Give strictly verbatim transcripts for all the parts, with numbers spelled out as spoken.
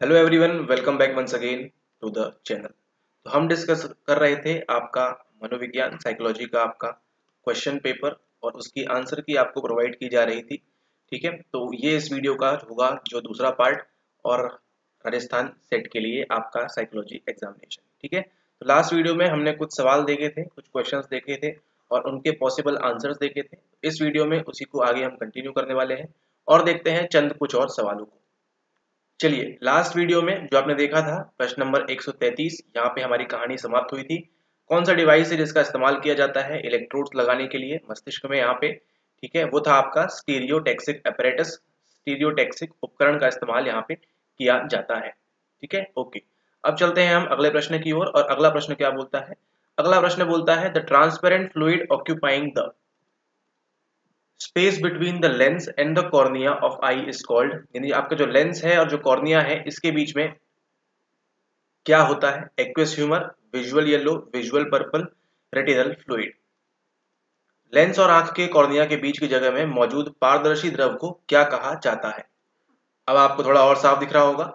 Hello everyone, welcome back once again to the channel. तो हम discuss कर रहे थे आपका मनोविज्ञान साइकोलॉजी का आपका क्वेश्चन पेपर और उसकी आंसर की आपको प्रोवाइड की जा रही थी। ठीक है, तो ये इस वीडियो का होगा जो दूसरा पार्ट और राजस्थान सेट के लिए आपका साइकोलॉजी एग्जामिनेशन। ठीक है, तो लास्ट वीडियो में हमने कुछ सवाल देखे थे, कुछ क्वेश्चंस देखे थे और उनके पॉसिबल आंसर्स देखे थे। इस वीडियो में उसी को आगे हम कंटिन्यू करने वाले हैं और देखते हैं चंद कुछ और सवालों को। चलिए, लास्ट वीडियो में जो आपने देखा था प्रश्न नंबर एक सौ तैंतीस, यहाँ पे हमारी कहानी समाप्त हुई थी। कौन सा डिवाइस है जिसका इस्तेमाल किया जाता है इलेक्ट्रोड्स लगाने के लिए मस्तिष्क में यहाँ पे। ठीक है, वो था आपका स्टीरियोटैक्सिक apparatus। स्टीरियोटैक्सिक उपकरण का इस्तेमाल यहाँ पे किया जाता है। ठीक है, ओके। अब चलते हैं हम अगले प्रश्न की ओर और अगला प्रश्न क्या बोलता है। अगला प्रश्न बोलता है the transparent fluid occupying the space between the lens and the cornea of eye is called. यानी आपका जो लेंस है और जो कॉर्निया है इसके बीच में क्या होता है। Aqueous humour, visual yellow, visual purple, retinal fluid. Lens और आंख के कॉर्निया के बीच की जगह में मौजूद पारदर्शी द्रव को क्या कहा जाता है। अब आपको थोड़ा और साफ दिख रहा होगा।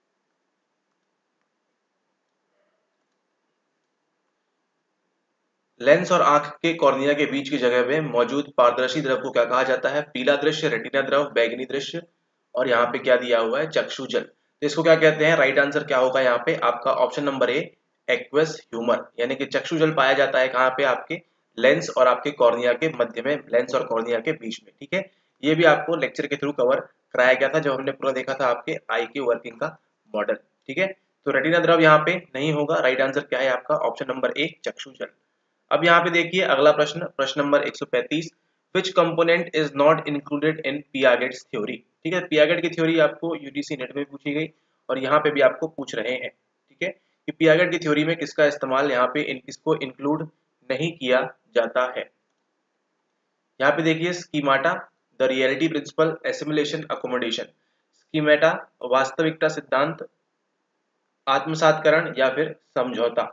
लेंस और आंख के कॉर्निया के बीच की जगह में मौजूद पारदर्शी द्रव को क्या कहा जाता है। पीला दृश्य, रेटिना द्रव, बैगनी दृश्य और यहाँ पे क्या दिया हुआ है, चक्षुजल। तो इसको क्या कहते हैं, राइट आंसर क्या होगा यहाँ पे आपका option number A, aqueous humour. यानी कि चक्षुजल पाया जाता है कहाँ पे, आपके लेंस और आपके कॉर्निया के मध्य में, लेंस और कॉर्निया के बीच में। ठीक है, ये भी आपको लेक्चर के थ्रू कवर कराया गया था जब हमने पूरा देखा था आपके आई की वर्किंग का मॉडल। ठीक है, तो रेटिना द्रव यहाँ पे नहीं होगा। राइट आंसर क्या है आपका ऑप्शन नंबर ए, चक्षुजल। अब यहाँ पे देखिए अगला प्रश्न, प्रश्न नंबर एक सौ पैंतीस। Which component is not included in Piaget's theory. ठीक है, पियागेट की थ्योरी आपको यूजीसी नेट में पूछी गई और यहाँ पे भी आपको पूछ रहे हैं। ठीक है, कि पियागेट की थ्योरी में किसका इस्तेमाल यहाँ पे इन, इसको इंक्लूड नहीं किया जाता है। यहाँ पे देखिए schemata, the reality principle, assimilation, accommodation. Schemata वास्तविकता सिद्धांत, आत्मसातकरण या फिर समझौता।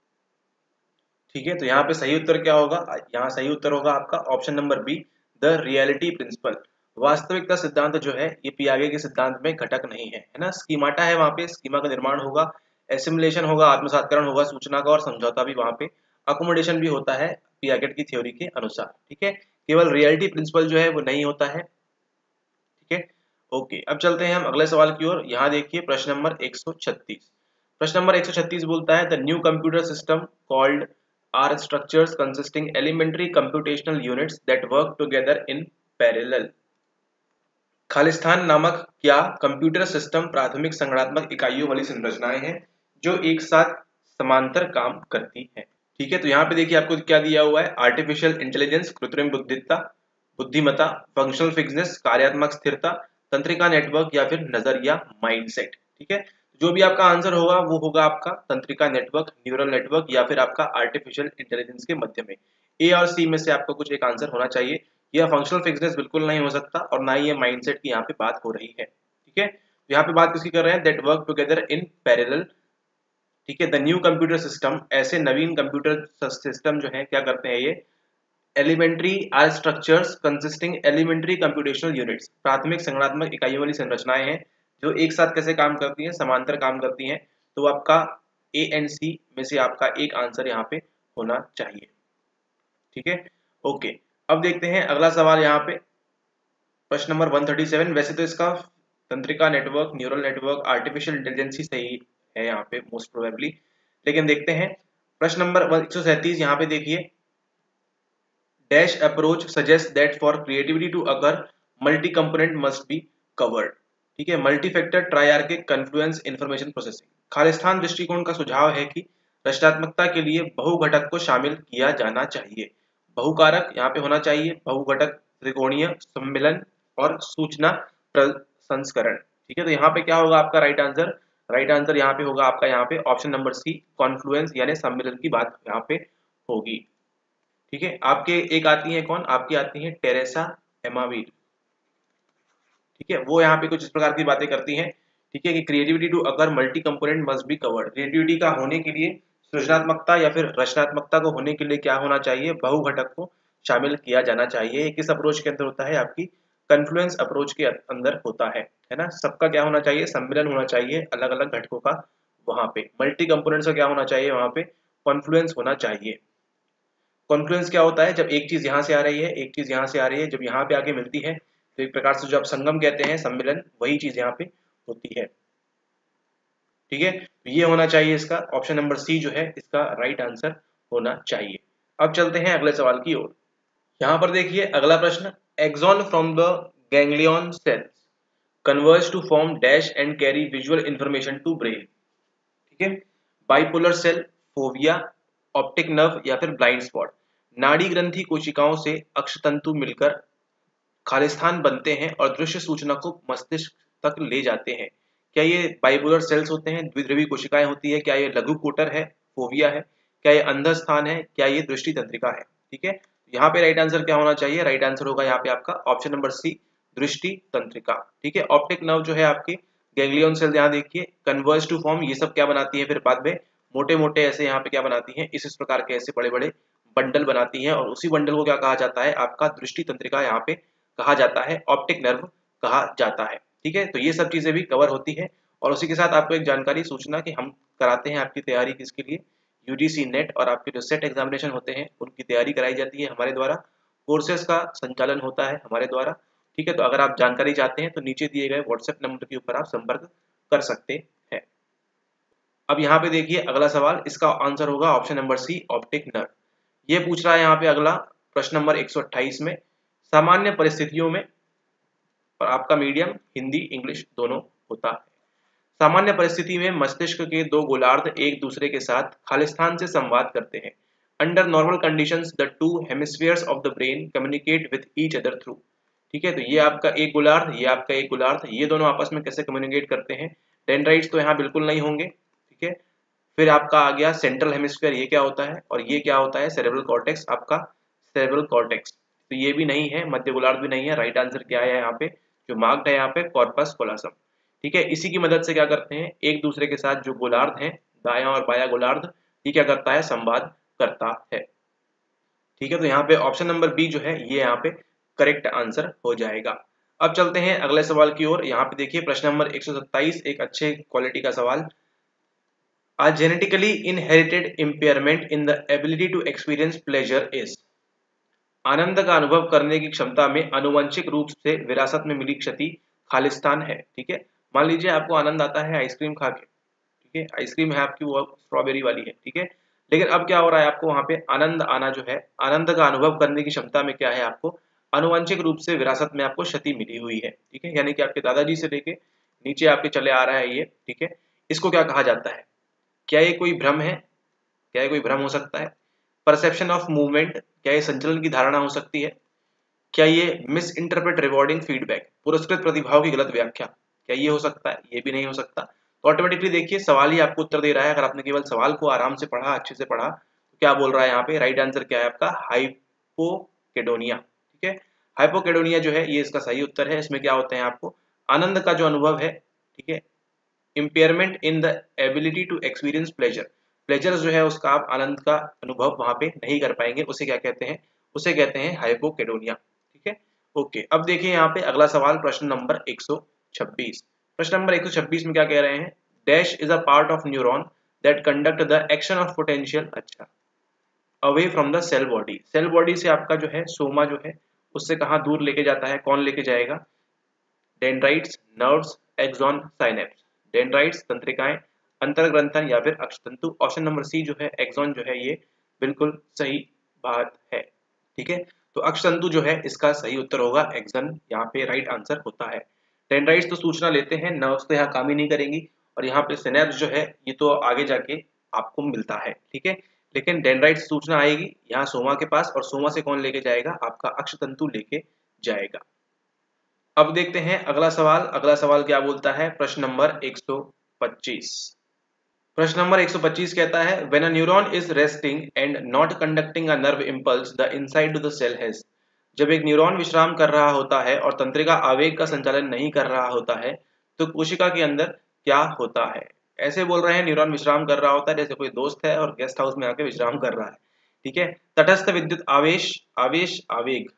ठीक है, तो यहाँ पे सही उत्तर क्या होगा, यहाँ सही उत्तर होगा आपका option number B, the reality principle. वास्तविकता सिद्धांत जो है ये पियागे के सिद्धांत में घटक नहीं है, है ना। स्कीमाटा है, वहां पे स्कीमा का निर्माण होगा, एसिमुलेशन होगा, आत्मसातकरण होगा सूचना का और समझौता भी वहां पे, अकोमोडेशन भी होता है पियागेट की थ्योरी के अनुसार। ठीक है, केवल रियलिटी प्रिंसिपल जो है वो नहीं होता है। ठीक है, ओके। अब चलते हैं हम अगले सवाल की ओर। यहाँ देखिए प्रश्न नंबर एक सौ छत्तीस। प्रश्न नंबर एक सौ छत्तीस बोलता है the new computer system called are structures consisting elementary computational units that work together in parallel। Khalistan नामक क्या कंप्यूटर सिस्टम प्राथमिक संगणनात्मक इकाइयों वाली संरचनाएं हैं जो एक साथ समांतर काम करती हैं। ठीक है, तो यहाँ पे देखिए आपको क्या दिया हुआ है, आर्टिफिशियल इंटेलिजेंस, कृत्रिम बुद्धिमत्ता, बुद्धिमत्ता, फंक्शनल फिटनेस, कार्यात्मक स्थिरता, तंत्रिका नेटवर्क या फिर नजरिया माइंडसेट। ठीक है, जो भी आपका आंसर होगा वो होगा आपका तंत्रिका नेटवर्क, न्यूरल नेटवर्क या फिर आपका आर्टिफिशियल इंटेलिजेंस के मध्य में। ए और सी में से आपको कुछ एक आंसर होना चाहिए। यह फंक्शनल फिटनेस बिल्कुल नहीं हो सकता और ना ही ये माइंडसेट की यहाँ पे बात हो रही है। ठीक है, तो यहाँ पे बात किसकी कर रहे हैं, that work together in parallel. ठीक है, द न्यू कंप्यूटर सिस्टम, ऐसे नवीन कंप्यूटर सिस्टम जो है क्या करते हैं ये, elementary are structures consisting elementary computational units, प्राथमिक संगणनात्मक इकाइयों वाली संरचनाएं हैं जो एक साथ कैसे काम करती हैं, समांतर काम करती हैं। तो आपका ए एंड सी में से आपका एक आंसर यहाँ पे होना चाहिए। ठीक है, ओके। अब देखते हैं अगला सवाल यहाँ पे प्रश्न नंबर एक सौ सैंतीस। वैसे तो इसका तंत्रिका network, neural network, artificial intelligence ही सही है यहाँ पे मोस्ट प्रोबेबली, लेकिन देखते हैं प्रश्न नंबर एक सौ सैंतीस। यहाँ पे देखिए dash approach suggest that for creativity to occur multi component must be covered. ठीक है, multi factor triarchic confluence information processing. Khalistan दृष्टिकोण का सुझाव है कि रचनात्मकता के लिए बहुघटक को शामिल किया जाना चाहिए। बहुकारक यहाँ पे होना चाहिए, बहुघटक, त्रिकोणीय सम्मिलन और सूचना प्रसंस्करण। ठीक है, तो यहाँ पे क्या होगा आपका राइट आंसर, राइट आंसर यहाँ पे होगा आपका यहाँ पे ऑप्शन नंबर सी, कॉन्फ्लुएंस यानी सम्मिलन की बात यहाँ पे होगी। ठीक है, आपके एक आती है कौन, आपकी आती है टेरेसा एमावीर। ठीक है, वो यहाँ पे कुछ इस प्रकार की बातें करती हैं। ठीक है, कि creativity to occur multi component must be covered. Creativity का होने के लिए, सृजनात्मकता या फिर रचनात्मकता को होने के लिए क्या होना चाहिए, बहुघटक को शामिल किया जाना चाहिए। किस अप्रोच के अंदर होता है, आपकी कन्फ्लुएंस अप्रोच के अंदर होता है, है ना। सबका क्या होना चाहिए, सम्मिलन होना चाहिए अलग अलग घटकों का, वहां पे मल्टी कंपोनेंट्स का क्या होना चाहिए, वहां पे कॉन्फ्लुएंस होना चाहिए। कॉन्फ्लुएंस क्या होता है, जब एक चीज यहाँ से आ रही है, एक चीज यहाँ से आ रही है, जब यहाँ पे आके मिलती है तो एक प्रकार से जो आप संगम कहते हैं, सम्मिलन, वही चीज यहाँ पे होती है। ठीक है, तो ये होना चाहिए इसका ऑप्शन नंबर सी जो है इसका राइट आंसर होना चाहिए। अब चलते हैं अगले सवाल की ओर। यहाँ पर देखिए अगला प्रश्न, axon from the ganglion cells converge to form dash and carry visual information to brain. ठीक है, bipolar cell, fovea, optic nerve या फिर ब्लाइंड स्पॉट। नाड़ी ग्रंथि कोशिकाओं से अक्षतंतु मिलकर खालिस्तान बनते हैं और दृश्य सूचना को मस्तिष्क तक ले जाते हैं। क्या ये बाइपोलर सेल्स होते हैं, द्विध्रुवी कोशिकाएं होती है, क्या ये लघु कोटर है, फोविया है, क्या ये अंधर स्थान है, क्या ये दृष्टि तंत्रिका है। ठीक है, यहाँ पे राइट आंसर क्या होना चाहिए, राइट आंसर होगा यहाँ पे आपका ऑप्शन नंबर सी, दृष्टि तंत्रिका। ठीक है, ऑप्टिक नर्व जो है आपकी गैंग्लियन सेल, यहाँ देखिए कन्वर्ज टू फॉर्म, ये सब क्या बनाती है फिर बाद में मोटे मोटे ऐसे यहाँ पे क्या बनाती है, इस इस प्रकार के ऐसे बड़े बड़े बंडल बनाती है, और उसी बंडल को क्या कहा जाता है, आपका दृष्टि तंत्रिका यहाँ पे कहा जाता है, ऑप्टिक नर्व कहा जाता है। ठीक है, तो ये सब चीजें भी कवर होती है। और उसी के साथ आपको एक जानकारी सूचना कि हम कराते हैं आपकी तैयारी किसके लिए, यूजीसी नेट और आपके जो सेट एग्जामिनेशन होते हैं उनकी तैयारी कराई जाती है हमारे द्वारा, कोर्सेज का संचालन होता है हमारे द्वारा। ठीक है, तो अगर आप जानकारी चाहते हैं तो नीचे दिए गए व्हाट्सएप नंबर के ऊपर आप संपर्क कर सकते हैं। अब यहाँ पे देखिए अगला सवाल, इसका आंसर होगा option number C, optic nerve. ये पूछ रहा है यहाँ पे अगला प्रश्न नंबर एक सौ अट्ठाईस में, सामान्य परिस्थितियों में, और आपका मीडियम हिंदी इंग्लिश दोनों होता है। सामान्य परिस्थिति में मस्तिष्क के दो गोलार्ध एक दूसरे के साथ खालिस्तान से संवाद करते हैं। Under normal conditions the two hemispheres of the brain communicate with each other through. ठीक है, तो ये आपका एक गोलार्ध, ये आपका एक गोलार्ध, ये दोनों आपस में कैसे कम्युनिकेट करते हैं। डेंड्राइट्स तो यहाँ बिल्कुल नहीं होंगे। ठीक है, फिर आपका आ गया सेंट्रल हेमिस्फीयर, ये क्या होता है, और ये क्या होता है, सेरेब्रल कॉर्टेक्स, आपका सेरेब्रल कॉर्टेक्स, तो ये भी नहीं है, मध्य गोलार्ध भी नहीं है। राइट आंसर क्या है यहाँ पे, जो मार्क्ड है यहाँ पे, कॉर्पस कोलासम। ठीक है, इसी की मदद से क्या करते हैं, एक दूसरे के साथ जो गोलार्ध हैं, दायां और बायां गोलार्ध, ये क्या करता है, संवाद करता है। ठीक है, तो यहाँ पे ऑप्शन नंबर बी जो है ये यहाँ पे करेक्ट आंसर हो जाएगा। अब चलते हैं अगले सवाल की ओर। यहाँ पे देखिए प्रश्न नंबर एक सौ सत्ताईस, एक अच्छे क्वालिटी का सवाल। A genetically inherited impairment in the ability to experience pleasure is। आनंद का अनुभव करने की क्षमता में आनुवंशिक रूप से विरासत में मिली क्षति खालिस्तान है। ठीक है, मान लीजिए आपको आनंद आता है आइसक्रीम खा के, ठीक है, आइसक्रीम है आपकी वो स्ट्रॉबेरी वाली है, ठीक है, लेकिन अब क्या हो रहा है, आपको वहां पे आनंद आना जो है, आनंद का अनुभव करने की क्षमता में क्या है, आपको आनुवंशिक रूप से विरासत में आपको क्षति मिली हुई है। ठीक है, यानी कि आपके दादाजी से लेके नीचे आपके चले आ रहा है ये। ठीक है, इसको क्या कहा जाता है, क्या ये कोई भ्रम है, क्या ये कोई भ्रम हो सकता है, परसेप्शन ऑफ मूवमेंट, क्या ये संचलन की धारणा हो सकती है, क्या ये मिस इंटरप्रेट रिवॉर्डिंग फीडबैक, पुरस्कृत प्रतिभाव की गलत व्याख्या, क्या ये हो सकता है, ये भी नहीं हो सकता। तो ऑटोमेटिकली देखिए सवाल ही आपको उत्तर दे रहा है। अगर आपने केवल सवाल को आराम से पढ़ा, अच्छे से पढ़ा, तो क्या बोल रहा है यहाँ पे, राइट आंसर क्या है आपका, हाइपोकेडोनिया। ठीक है, हाइपोकेडोनिया जो है ये इसका सही उत्तर है। इसमें क्या होते हैं, आपको आनंद का जो अनुभव है, ठीक है, impairment in the ability to experience pleasure, pleasure जो है उसका आप आनंद का अनुभव वहां पे नहीं कर पाएंगे, उसे क्या कहते हैं, उसे कहते हैं हाइपोकेडोनिया। ठीक है, ओके। अब देखिए यहाँ पे अगला सवाल प्रश्न नंबर एक सौ छब्बीस। प्रश्न नंबर एक सौ छब्बीस में क्या कह रहे हैं, dash is a part of neuron that conduct the action of potential, अच्छा, away from the cell body. Cell body से आपका जो है सोमा जो है उससे कहाँ दूर लेके जाता है, कौन लेके जाएगा, dendrites, nerves, axon, synapse. Dendrites तंत्रिकाएं, अंतर्ग्रंथन या फिर अक्षतंतु। ऑप्शन नंबर सी जो है एक्सॉन जो है ये बिल्कुल सही बात है। ठीक है, तो अक्षतंतु जो है इसका सही उत्तर होगा एक्सॉन, यहाँ पे राइट आंसर होता है। डेंड्राइट्स तो सूचना लेते हैं, नर्व्स तो यहाँ काम ही नहीं करेंगी, और यहाँ पे सिनेप्स जो है ये तो आगे जाके आपको मिलता है। ठीक है, लेकिन डेंड्राइट्स सूचना आएगी यहाँ सोमा के पास, और सोमा से कौन लेके जाएगा, आपका अक्षतंतु लेके जाएगा। अब देखते हैं अगला सवाल। अगला सवाल क्या बोलता है, प्रश्न नंबर एक सौ पच्चीस। प्रश्न नंबर एक सौ पच्चीस कहता है, when a neuron is resting and not conducting a nerve impulse the inside to the cell has. जब एक न्यूरॉन विश्राम कर रहा होता है और तंत्रिका आवेग का संचालन नहीं कर रहा होता है तो कोशिका के अंदर क्या होता है। ऐसे बोल रहे हैं न्यूरॉन विश्राम कर रहा होता है जैसे कोई दोस्त है और गेस्ट हाउस में आके विश्राम कर रहा है। ठीक है, तटस्थ विद्युत आवेश, आवेश आवेग,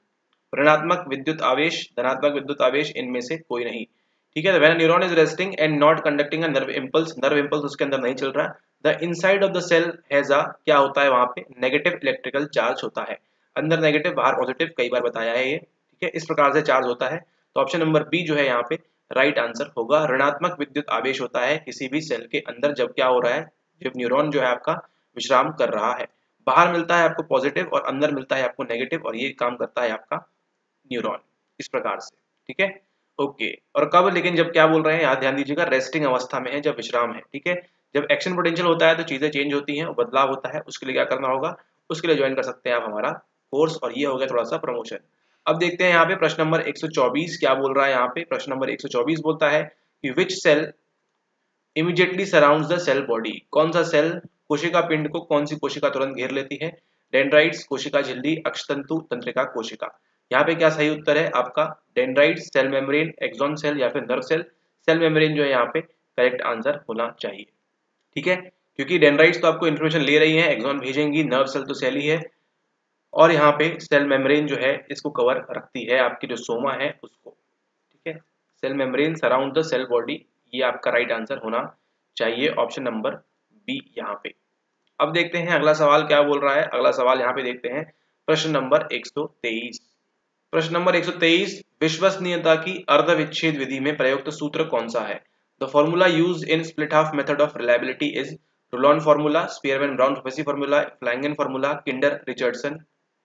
ऋणात्मक विद्युत आवेश, धनात्मक विद्युत आवेश, इनमें से कोई नहीं। ठीक है, तो when neuron is resting and not conducting a nerve impulse, nerve impulse उसके अंदर नहीं चल रहा, the inside of the cell has a, क्या होता है वहां पे, नेगेटिव इलेक्ट्रिकल चार्ज होता है, अंदर नेगेटिव बाहर पॉजिटिव, कई बार बताया है ये। ठीक है, इस प्रकार से चार्ज होता है। तो ऑप्शन नंबर बी जो है यहाँ पे राइट आंसर होगा। ऋणात्मक विद्युत आवेश होता है किसी भी सेल के अंदर जब क्या हो रहा है, जब न्यूरॉन जो है आपका विश्राम कर रहा है। बाहर मिलता है आपको पॉजिटिव और अंदर मिलता है आपको नेगेटिव, और ये काम करता है आपका न्यूरॉन इस प्रकार से। ठीक है, ओके। और कब, लेकिन जब क्या बोल रहे हैं यहाँ ध्यान दीजिएगा, रेस्टिंग अवस्था में है, जब विश्राम है। ठीक है, जब एक्शन पोटेंशियल होता है तो चीजें चेंज होती हैं, बदलाव होता है, उसके लिए क्या करना होगा, उसके लिए ज्वाइन कर सकते हैं आप हमारा कोर्स। और ये हो गया थोड़ा सा प्रमोशन। अब देखते हैं यहाँ पे प्रश्न नंबर एक सौ चौबीस क्या बोल रहा है। यहाँ पे प्रश्न नंबर एक सौ चौबीस बोलता है कि which cell immediately surrounds the cell body, कौन सा सेल कोशिका पिंड को कौन सी कोशिका तुरंत घेर लेती है, डेंड्राइट्स, कोशिका झिल्ली, अक्षतंतु, तंत्रिका कोशिका। यहाँ पे क्या सही उत्तर है आपका, dendrites, cell membrane, axon cell या फिर नर्व सेल। सेल मेम्ब्रेन जो है यहाँ पे करेक्ट आंसर होना चाहिए। ठीक है, क्योंकि डेंड्राइट्स तो आपको इन्फॉर्मेशन ले रही है, एक्सॉन भेजेंगी, नर्व सेल तो सेल ही है, और यहाँ पे सेल मेम्ब्रेन जो है इसको कवर रखती है आपकी जो सोमा है उसको। ठीक है, cell membrane surround the cell body, ये आपका राइट आंसर होना चाहिए, ऑप्शन नंबर बी यहाँ पे। अब देखते हैं अगला सवाल क्या बोल रहा है। अगला सवाल यहाँ पे देखते हैं प्रश्न नंबर एक सौ तेईस। प्रश्न नंबर एक सौ तेईस, विश्वसनीयता की अर्धविच्छेद विधि में प्रयुक्त सूत्र कौन सा है। The formula used in split half method of reliability is Rulon formula, Spearman Brown trapezy formula, Flanagan formula, Kuder Richardson.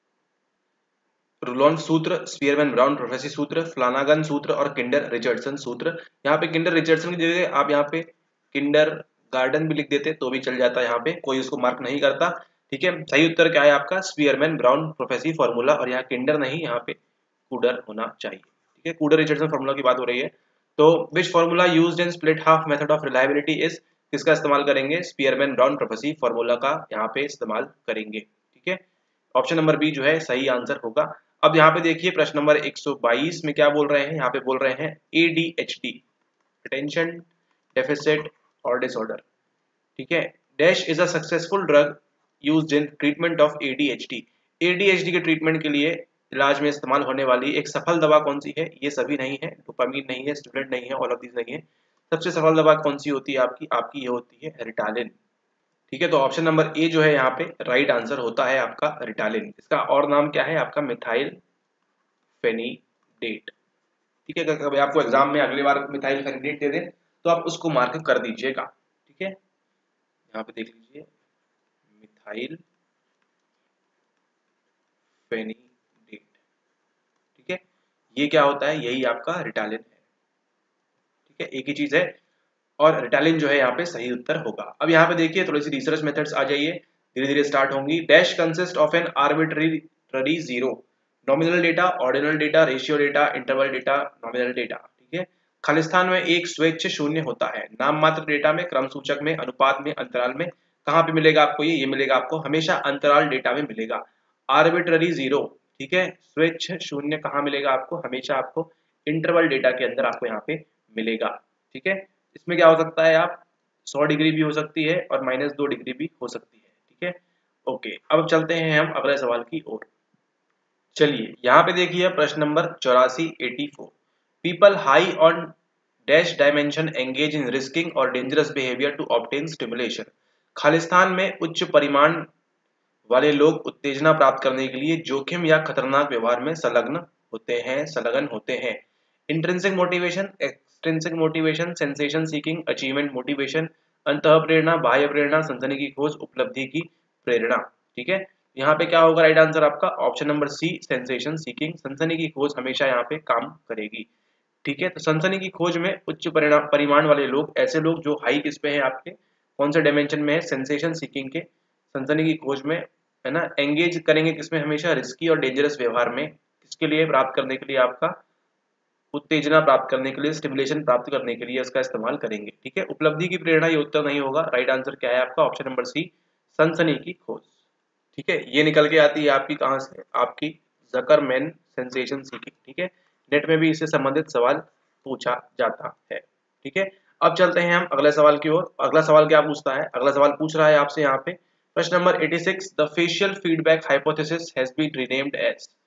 Rulon सूत्र, स्पीयरमैन ब्राउन ट्रेपेजी सूत्र, फ्लानागन सूत्र और किंडर रिचर्डसन सूत्र। यहाँ पे किंडर रिचर्डसन की जगह आप यहाँ पे किंडर गार्डन भी लिख देते तो भी चल जाता है, यहाँ पे कोई उसको मार्क नहीं करता। ठीक है, सही उत्तर क्या है आपका, स्पीयरमैन ब्राउन ट्रेपेजी फॉर्मूला, और यहाँ किंडर नहीं, यहाँ पे कूडर होना चाहिए। ठीक है, कूडर रिचर्डसन फॉर्मूला की बात हो रही है। तो which formula used in split half method of reliability is, किसका इस्तेमाल करेंगे, स्पीयरमैन ब्राउन ट्रेपेजी फॉर्मूला का यहाँ पे इस्तेमाल करेंगे। ठीक है, ऑप्शन नंबर बी जो है सही आंसर होगा। अब यहाँ पे देखिए प्रश्न नंबर एक सौ बाईस में क्या बोल रहे हैं, यहाँ पे बोल रहे हैं A D H D, attention deficit और डिसऑर्डर। ठीक है, dash is a successful drug used in treatment of A D H D. A D H D के ट्रीटमेंट के लिए इलाज में इस्तेमाल होने वाली एक सफल दवा कौन सी है, ये सभी नहीं है, डोपामीन नहीं है, स्टिमुलेंट नहीं है, ऑल ऑफ दीज नहीं है। सबसे सफल दवा कौन सी होती है आपकी, आपकी ये होती है रिटालिन। ठीक है, तो ऑप्शन नंबर ए जो है यहाँ पे राइट आंसर होता है आपका रिटालिन। इसका और नाम क्या है आपका, मिथाइल फेनिडेट। ठीक है, कभी आपको एग्जाम में अगली बार मिथाइल फेनिडेट दे दें तो आप उसको मार्क कर दीजिएगा। ठीक है, यहाँ पे देख लीजिए मिथाइल फेनिडेट। ठीक है, ये क्या होता है, यही आपका रिटालिन है। ठीक है, एक ही चीज है, और रिटालिन जो है यहाँ पे सही उत्तर होगा। अब यहाँ पे देखिए थोड़ी सी रिसर्च मेथड्स आ जाइए, धीरे धीरे स्टार्ट होंगी। Dash consist of an arbitrary zero, nominal data, ordinal data, ratio data, interval data, nominal data. ठीक है, खालिस्तान में एक स्वेच्छ शून्य होता है, नाम मात्र डेटा में, क्रम सूचक में, अनुपात में, अंतराल में। कहाँ पे मिलेगा आपको ये ये मिलेगा आपको हमेशा अंतराल डेटा में मिलेगा। आर्बिट्ररी जीरो, ठीक है, स्वेच्छ शून्य कहाँ मिलेगा आपको, हमेशा आपको इंटरवल डेटा के अंदर आपको यहाँ पे मिलेगा। ठीक है, इसमें क्या हो सकता है, आप सौ डिग्री भी हो सकती है और माइनस दो डिग्री भी हो सकती है। ठीक है, ओके। अब चलते हैं हम अगले सवाल की ओर। चलिए यहाँ पे देखिए प्रश्न नंबर चौरासी eighty four, people high on dash dimension engage in risking और dangerous behaviour to obtain stimulation. खालिस्तान में उच्च परिमाण वाले लोग उत्तेजना प्राप्त करने के लिए जोखिम या खतरनाक व्यवहार में संलग्न होते हैं संलग्न होते हैं। Intrinsic motivation, extrinsic motivation, sensation seeking, achievement motivation, अंतः प्रेरणा, बाह्य प्रेरणा, सनसनी की खोज, उपलब्धि की प्रेरणा। ठीक है, यहाँ पे क्या होगा राइट आंसर आपका, option number C, sensation seeking. सनसनी की खोज हमेशा यहाँ पे काम करेगी। ठीक है, तो सनसनी की खोज में उच्च परिमाण वाले लोग, ऐसे लोग जो हाई किस पे हैं आपके, कौन से डायमेंशन में है, सेंसेशन सीकिंग के, सनसनी की खोज में, है ना, एंगेज करेंगे किसमें, हमेशा रिस्की और डेंजरस व्यवहार में, किसके लिए, प्राप्त करने के लिए, आपका उत्तेजना प्राप्त करने के लिए, स्टिमुलेशन प्राप्त करने के लिए इसका इस्तेमाल करेंगे। ठीक है, उपलब्धि की प्रेरणा ये उत्तर नहीं होगा, राइट आंसर क्या है आपका, ऑप्शन नंबर सी, सनसनी की खोज। ठीक है, ये निकल के आती है आपकी कहाँ से, आपकी जकरमैन सेंसेशन सीकिंग। ठीक है, नेट में भी इससे संबंधित सवाल पूछा जाता है। ठीक है, अब चलते हैं हम अगले सवाल की ओर। अगला सवाल क्या पूछता है, अगला सवाल पूछ रहा है आपसे यहाँ पे प्रश्न नंबर छियासी, the facial feedback hypothesis has been renamed as.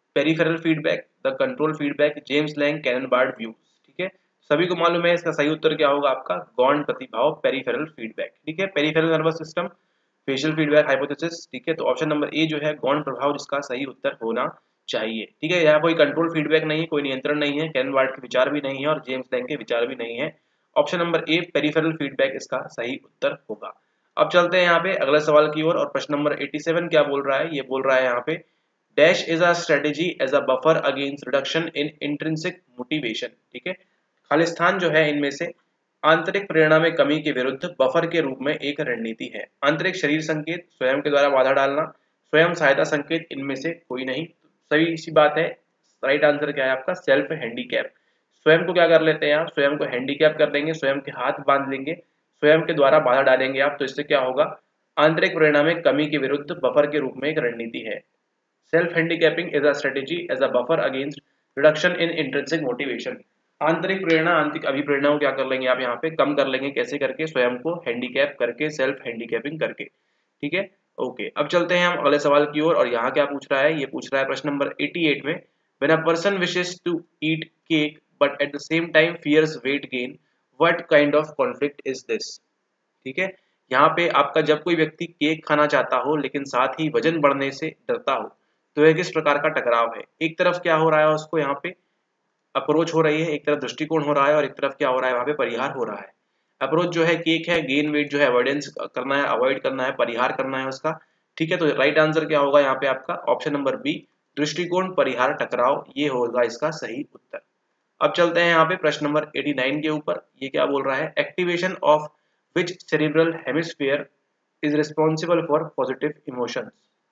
Peripheral feedback, the control feedback, James Lange, Cannon Bard views. ठीक है, सभी को मालूम है इसका सही उत्तर क्या होगा आपका गौण प्रतिभाव, पेरिफेरल फीडबैक। ठीक है, peripheral nervous system, facial feedback hypothesis. ठीक है, तो ऑप्शन नंबर ए जो है गौण प्रभाव जिसका सही उत्तर होना चाहिए। ठीक है, यहाँ कोई कंट्रोल फीडबैक नहीं है, कोई नियंत्रण नहीं है, कैनन बार्ड के विचार भी नहीं है और जेम्स लैंग के विचार भी नहीं है। Option number A peripheral feedback इसका सही उत्तर होगा। अब चलते हैं यहाँ पे अगले सवाल की ओर और प्रश्न नंबर सत्तासी क्या बोल रहा है, ये बोल रहा है यहाँ पे dash is a strategy as a buffer against reduction in intrinsic motivation. ठीक है, खालिस्तान जो है इनमें से आंतरिक प्रेरणा में कमी के विरुद्ध बफर के रूप में एक रणनीति है। आंतरिक शरीर संकेत, स्वयं के द्वारा बाधा डालना, स्वयं सहायता संकेत, इनमें से कोई नहीं। सही सी बात है, राइट आंसर क्या है आपका सेल्फ हैंडीकैप। स्वयं को क्या कर लेते हैं आप, स्वयं को हैंडीकैप कर देंगे, स्वयं के हाथ बांध लेंगे, स्वयं के द्वारा बाधा डालेंगे आप, तो इससे क्या होगा आंतरिक प्रेरणा में कमी के विरुद्ध बफर के रूप में एक रणनीति है। Self handicapping is a strategy as a buffer against reduction in intrinsic motivation. आंतरिक प्रेरणा, आंतरिक अभिप्रेरणा को क्या कर लेंगे आप यहाँ पे कम कर लेंगे, कैसे करके स्वयं को हैंडीकैप करके, सेल्फ हैंडीकैपिंग करके। ठीक है, ओके। अब चलते हैं हम अगले सवाल की ओर और यहाँ क्या पूछ रहा है, ये पूछ रहा है प्रश्न नंबर अठासी में when a person wishes to eat cake but at the same time fears weight gain what kind of conflict is this. ठीक है, यहाँ पे आपका जब कोई व्यक्ति केक खाना चाहता हो लेकिन साथ ही वजन बढ़ने से डरता हो तो यह किस प्रकार का टकराव है। एक तरफ क्या हो रहा है उसको यहाँ पे अप्रोच हो रही है, एक तरफ दृष्टिकोण हो रहा है और एक तरफ क्या हो रहा है वहां पे परिहार हो रहा है। अप्रोच जो है केक है, गेन वेट जो है अवॉइडेंस करना है, अवॉइड करना है, परिहार करना है उसका। ठीक है, तो राइट आंसर क्या होगा यहाँ पे आपका ऑप्शन नंबर बी दृष्टिकोण परिहार टकराव, ये होगा इसका सही उत्तर। अब चलते हैं यहाँ पे प्रश्न नंबर नवासी के ऊपर, ये क्या बोल रहा है activation of which cerebral hemisphere is responsible for positive emotions.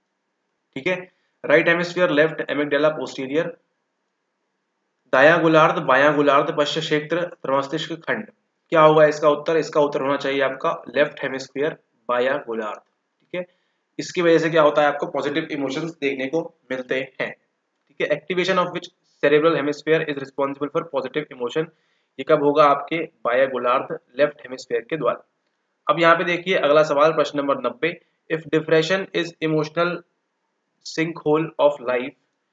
ठीक है, right hemisphere, left amygdala posterior, दायां गोलार्ध, बायां गोलार्ध, पश्च क्षेत्र, प्रमस्तिष्क खंड। क्या होगा इसका उत्तर, इसका उत्तर होना चाहिए आपका लेफ्ट हेमिस्फीयर, बायां गोलार्ध। ठीक है, इसकी वजह से क्या होता है आपको पॉजिटिव इमोशंस देखने को मिलते हैं। ठीक है, activation of which cerebral hemisphere is responsible for positive emotion, ये कब होगा आपके बायां गोलार्ध लेफ्ट हेमिस्फीयर के द्वारा। अब यहाँ पे देखिए अगला सवाल प्रश्न नंबर नब्बे, if depression is emotional sink hole of life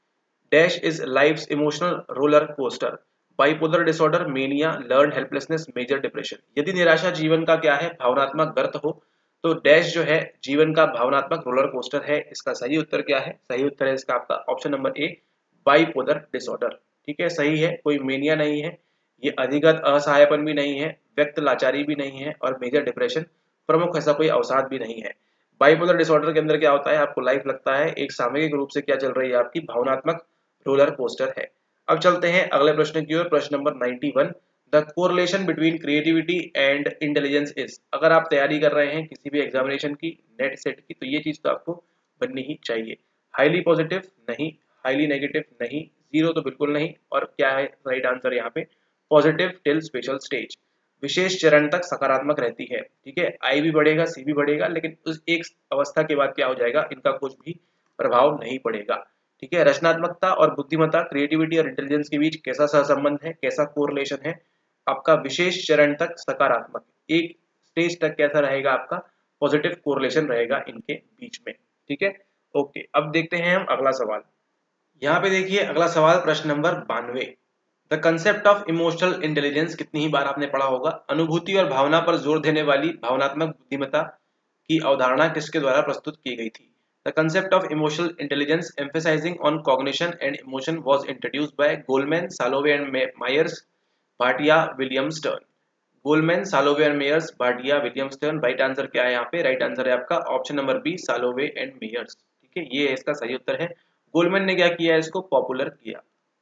dash is life's emotional roller coaster, bipolar disorder, mania, learn helplessness, major depression. यदि निराशा जीवन का क्या है भावनात्मक गर्त हो तो डैश जो है जीवन का भावनात्मक रोलर कोस्टर है। इसका सही उत्तर क्या है, सही उत्तर है इसका आपका option number A bipolar disorder. ठीक है, सही है, कोई मेनिया नहीं है, ये अधिगत असहायपन भी नहीं है, व्यक्त लाचारी भी नहीं है और मेजर डिप्रेशन प्रमुख ऐसा कोई अवसाद भी नहीं है। बाइपोलर डिसऑर्डर के अंदर क्या होता है आपको लाइफ लगता है एक सामूहिक रूप से क्या चल रही है आपकी भावनात्मक रोलर कोस्टर है। अब चलते हैं अगले प्रश्न की ओर, प्रश्न नंबर इक्यानवे, the correlation between creativity and intelligence is. अगर आप तैयारी कर रहे हैं किसी भी एग्जामिनेशन की, नेट सेट की, तो ये चीज तो आपको बननी ही चाहिए। हाईली पॉजिटिव नहीं, हाईली नेगेटिव नहीं, जीरो तो बिल्कुल नहीं, और क्या है राइट आंसर यहाँ पे पॉजिटिव टिल स्पेशल स्टेज, विशेष चरण तक सकारात्मक रहती है। ठीक है, आई भी बढ़ेगा, सी भी बढ़ेगा, लेकिन उस एक अवस्था के बाद क्या हो जाएगा इनका कुछ भी प्रभाव नहीं पड़ेगा। ठीक है, रचनात्मकता और बुद्धिमत्ता, क्रिएटिविटी और इंटेलिजेंस के बीच कैसा सहसंबंध है, कैसा कोरिलेशन है आपका विशेष चरण तक सकारात्मक, एक स्टेज तक कैसा रहेगा आपका पॉजिटिव कोरिलेशन रहेगा इनके बीच में। ठीक है, ओके। अब देखते हैं हम अगला सवाल। यहाँ पे देखिए अगला सवाल प्रश्न नंबर बानवे, the concept of emotional intelligence कितनी ही बार आपने पढ़ा होगा, अनुभूति और भावना पर जोर देने वाली भावनात्मक बुद्धिमत्ता की अवधारणा किसके द्वारा प्रस्तुत की गई थी। The concept of emotional intelligence emphasizing on cognition and emotion was introduced by Goleman, Salovey and Myers, Bhatia, William Stern. Goleman, Salovey and Mayers, Bhatia, William Stern. Right answer क्या है यहाँ पे, राइट आंसर है आपका option number B Salovey and Mayers. ठीक है, ये इसका सही उत्तर है। गोलमैन ने क्या किया, इसको पॉपुलर किया।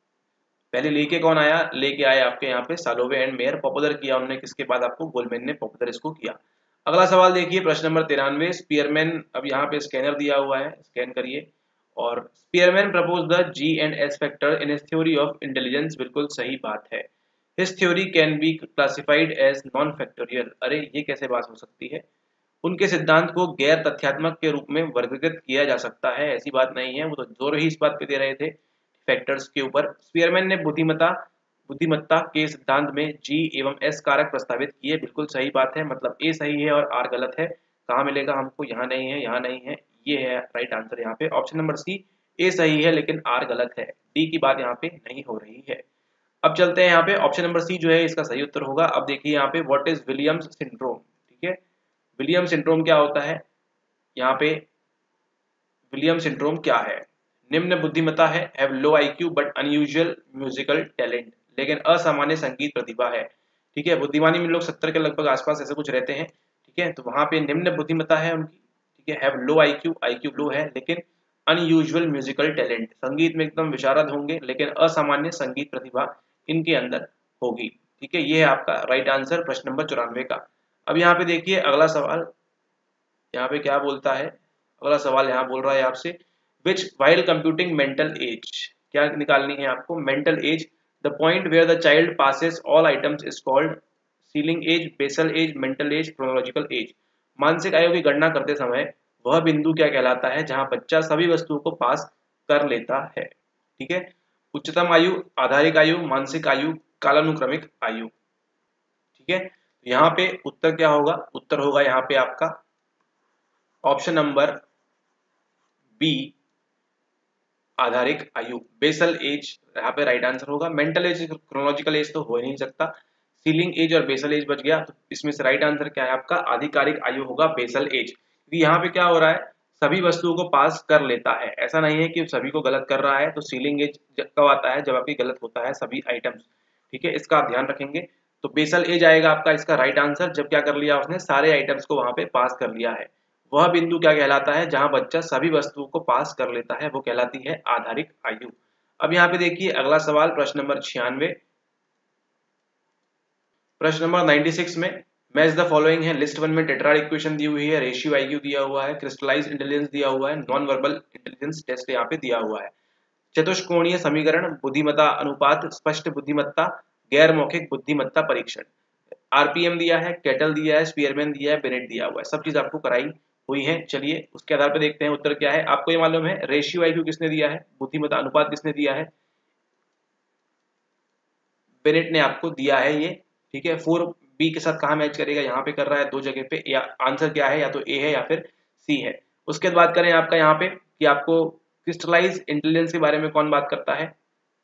पहले लेके कौन आया, लेके आए आपके यहाँ पे सालोवे एंड मेयर, पॉपुलर किया उन्होंने किसके बाद आपको गोलमैन ने पॉपुलर इसको किया। अगला सवाल देखिए प्रश्न नंबर तिरानवे, स्पीयरमैन, अब यहाँ पे स्कैनर दिया हुआ है, स्कैन करिए। और Spearman propose the G and S factor in his theory of intelligence, बिल्कुल सही बात है। His theory can be classified as non factorial, अरे ये कैसे बात हो सकती है, उनके सिद्धांत को गैर तथ्यात्मक के रूप में वर्गीकृत किया जा सकता है, ऐसी बात नहीं है, वो तो जोर ही इस बात पे दे रहे थे फैक्टर्स के ऊपर। स्पीयरमैन ने बुद्धिमत्ता बुद्धिमत्ता के सिद्धांत में जी एवं एस कारक प्रस्तावित किए, बिल्कुल सही बात है, मतलब ए सही है और आर गलत है। कहाँ मिलेगा हमको, यहाँ नहीं है, यहाँ नहीं है, ये है राइट आंसर यहाँ पे ऑप्शन नंबर सी ए सही है लेकिन आर गलत है, डी की बात यहाँ पे नहीं हो रही है। अब चलते हैं यहाँ पे, ऑप्शन नंबर सी जो है इसका सही उत्तर होगा। अब देखिए यहाँ पे व्हाट इज विलियम्स सिंड्रोम, ठीक है, विलियम सिंड्रोम क्या होता है, यहाँ पे विलियम सिंड्रोम क्या है, निम्न बुद्धिमत्ता है, have low IQ but unusual musical talent, लेकिन असामान्य संगीत प्रतिभा है, ठीक है, बुद्धिमानी में लोग सत्तर के लगभग आसपास ऐसे कुछ रहते हैं, ठीक है, तो वहां पे निम्न बुद्धिमत्ता है उनकी, ठीक है, have low IQ, IQ low है, लेकिन अनयूजुअल म्यूजिकल टैलेंट, संगीत में एकदम विशारद होंगे, लेकिन असामान्य संगीत प्रतिभा इनके अंदर होगी, ठीक है, ये है आपका राइट आंसर प्रश्न नंबर चौरानवे का। अब यहाँ पे देखिए अगला सवाल, यहाँ पे क्या बोलता है, अगला सवाल यहाँ बोल रहा है आपसे, which while computing mental age, क्या निकालनी है आपको, mental age, the point where the child passes all items is called ceiling age, basal age, mental age, chronological age, मानसिक आयु की गणना करते समय वह बिंदु क्या कहलाता है जहां बच्चा सभी वस्तुओं को पास कर लेता है, ठीक है, उच्चतम आयु, आधारिक आयु, मानसिक आयु, कालानुक्रमिक आयु, ठीक है, यहाँ पे उत्तर क्या होगा, उत्तर होगा यहाँ पे आपका ऑप्शन नंबर बी, आधारिक आयु, बेसल एज यहाँ पे राइट आंसर होगा। मेंटल एज क्रोनोलॉजिकल एज तो हो ही नहीं सकता, सीलिंग एज और बेसल एज बच गया, तो इसमें से राइट आंसर क्या है आपका, आधिकारिक आयु होगा बेसल एज, क्योंकि यहाँ पे क्या हो रहा है, सभी वस्तुओं को पास कर लेता है, ऐसा नहीं है कि सभी को गलत कर रहा है, तो सीलिंग एज कब आता है, जब आपकी गलत होता है सभी आइटम्स, ठीक है, इसका आप ध्यान रखेंगे, तो बेसल एज आएगा आपका इसका राइट आंसर, जब क्या कर लिया उसने, सारे आइटम्स को वहां पे पास कर लिया है, वह बिंदु क्या कहलाता है जहां बच्चा सभी वस्तुओं को पास कर लेता है, वो कहलाती है आधारिक आयु। अब यहाँ पे देखिए अगला सवाल प्रश्न नंबर छियानवे, प्रश्न नंबर छियानवे में मैच द फॉलोइंग है, लिस्ट वन में टेट्राड इक्वेशन दी हुई है, रेशियो आईक्यू दिया हुआ है, क्रिस्टलाइज इंटेलिजेंस दिया हुआ है, नॉन वर्बल इंटेलिजेंस टेस्ट यहाँ पे दिया हुआ है, चतुष्कोणीय समीकरण, बुद्धिमत्ता अनुपात, स्पष्ट बुद्धिमत्ता, गैर मौखिक बुद्धिमत्ता परीक्षण, आरपीएम दिया है, कैटल दिया है, स्पीयरमैन दिया है, बेनेट दिया हुआ है, सब चीज आपको कराई हुई है। चलिए उसके आधार पर देखते हैं उत्तर क्या है। आपको ये मालूम है रेशियो आईक्यू किसने दिया है, बुद्धिमत्ता अनुपात किसने दिया है, बेनेट ने आपको दिया है ये, ठीक है, फोर बी के साथ कहाँ मैच करेगा, यहाँ पे कर रहा है दो जगह पे, या आंसर क्या है, या तो ए है या फिर सी है। उसके बाद बात करें आपका यहाँ पे कि आपको क्रिस्टलाइज इंटेलिजेंस के बारे में कौन बात करता है,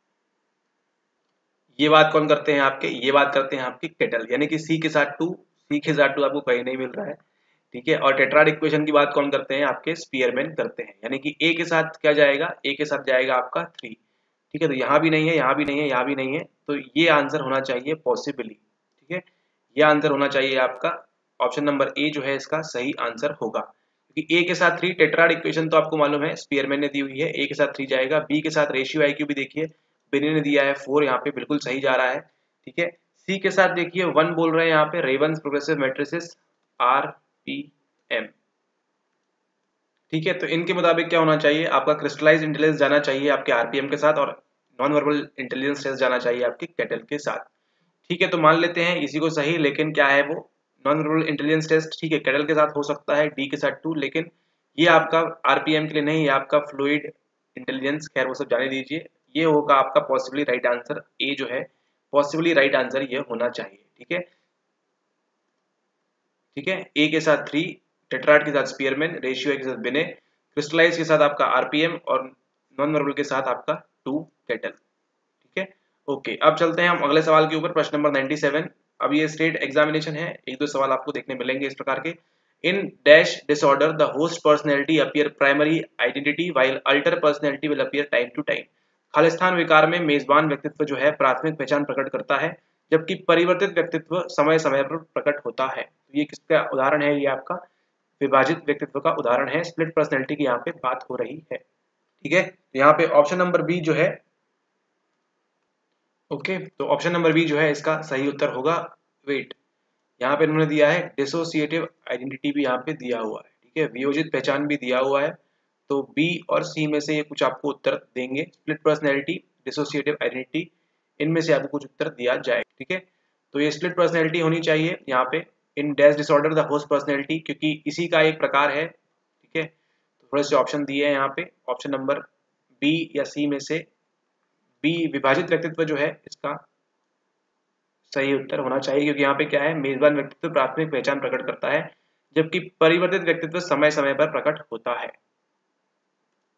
ये बात कौन करते हैं आपके, ये बात करते हैं आपकी कैटल, यानी कि सी के साथ टू, सी के साथ टू आपको कहीं नहीं मिल रहा है, ठीक है, और टेट्राड इक्वेशन की बात कौन करते हैं, आपके स्पीयरमैन करते हैं, यानी कि ए के साथ क्या जाएगा, ए के साथ जाएगा आपका थ्री, ठीक है, तो यहाँ भी नहीं है, यहाँ भी नहीं है, यहाँ भी नहीं है, तो ये आंसर होना चाहिए पॉसिबली, ठीक है, ये आंसर होना चाहिए आपका ऑप्शन नंबर ए जो है इसका सही आंसर होगा, क्योंकि ए के साथ थ्री, टेट्राड इक्वेशन तो आपको मालूम है स्पीयरमैन ने दी हुई है, ए के साथ थ्री जाएगा, बी के साथ रेशियो आईक्यू भी देखिए बेनी ने दिया है फोर, यहाँ पे बिल्कुल सही जा रहा है, ठीक है, सी के साथ देखिए वन बोल रहे हैं यहाँ पे, Raven's progressive matrices R P M, ठीक है, तो इनके मुताबिक क्या होना चाहिए, आपका क्रिस्टलाइज इंटेलिजेंस जाना चाहिए आपके आरपीएम के साथ, और नॉन वर्बल इंटेलिजेंस टेस्ट जाना चाहिए आपकी कैटल के साथ, ठीक है, तो मान लेते हैं इसी को सही, लेकिन क्या है वो नॉन वर्बल इंटेलिजेंस टेस्ट, ठीक है, कैटल के साथ हो सकता है, डी के साथ टू, लेकिन ये आपका आरपीएम के लिए नहीं, ये आपका फ्लूइड इंटेलिजेंस, खैर वो सब जाने दीजिए, ये होगा आपका पॉसिबली राइट आंसर, ए जो है पॉसिबली राइट आंसर ये होना चाहिए, ठीक है, ठीक है, ए के साथ थ्री, टेट्राड के साथ स्पीयरमैन, रेशियो के साथ बेने, क्रिस्टलाइज के साथ आपका आरपीएम, और नॉन वर्बल के साथ आपका टू कैटल, ठीक है, ओके। अब चलते हैं हम अगले सवाल के ऊपर, प्रश्न नंबर सत्तानवे। अब ये स्टेट एग्जामिनेशन है, एक दो सवाल आपको देखने मिलेंगे इस प्रकार के, in dash disorder the host personality appear primary identity while alter personality will appear time to time, खालिस्तान विकार में मेजबान व्यक्तित्व जो है प्राथमिक पहचान प्रकट करता है, जबकि परिवर्तित व्यक्तित्व समय समय पर प्रकट होता है। तो ये किसका उदाहरण है, ये आपका विभाजित व्यक्तित्व का उदाहरण है, स्प्लिट पर्सनैलिटी की यहाँ पे बात हो रही है, ठीक है, यहाँ पे ऑप्शन नंबर बी जो है, ओके, तो ऑप्शन नंबर बी जो है इसका सही उत्तर होगा। वेट, यहाँ पे इन्होंने दिया है डिसोसिएटिव आइडेंटिटी भी यहाँ पे दिया हुआ है, ठीक है, वियोजित पहचान भी दिया हुआ है, तो बी और सी में से ये कुछ आपको उत्तर देंगे, स्प्लिट पर्सनैलिटी, डिसोसिएटिव आइडेंटिटी, इनमें से आपको कुछ उत्तर दिया जाएगा, ठीक है, तो ये स्प्लिट पर्सनैलिटी होनी चाहिए यहाँ पे, in dash disorder the host personality, क्योंकि इसी का एक प्रकार है, ठीक है, तो थोड़े से ऑप्शन दिए हैं यहाँ पे, ऑप्शन नंबर बी या सी में से बी विभाजित व्यक्तित्व जो है इसका सही उत्तर होना चाहिए, क्योंकि यहाँ पे क्या है, मेजबान व्यक्तित्व प्राथमिक पहचान प्रकट करता है, जबकि परिवर्तित व्यक्तित्व समय समय पर प्रकट होता है।